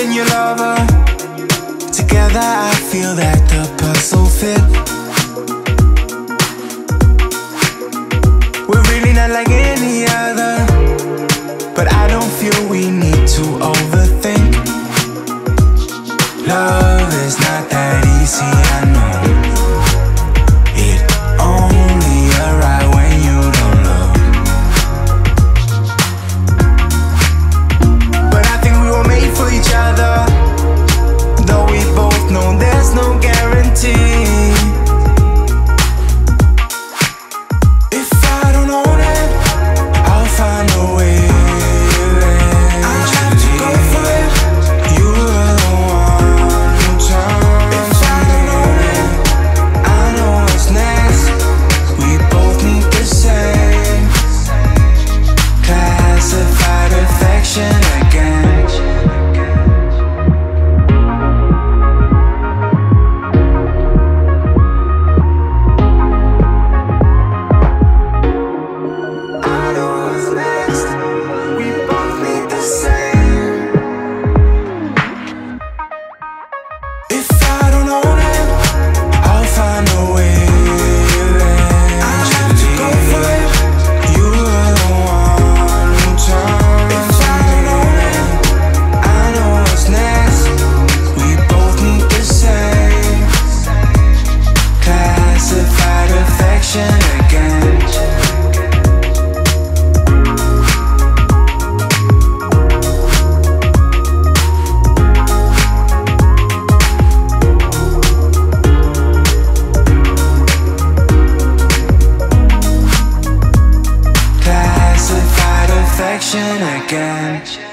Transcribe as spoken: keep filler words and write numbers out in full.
and your lover. Together I feel that the puzzle fit. We're really not like any other, but I don't feel we need to overthink. Love is not that easy, I know. It only arrives when you don't look. But I think we were made for each other, though we both know there's no guarantee. If I don't own it, I'll find a way. I'll have to go for it. You were the one who turned. If I don't own it, I know what's next. We both need the same classified affection again. Again.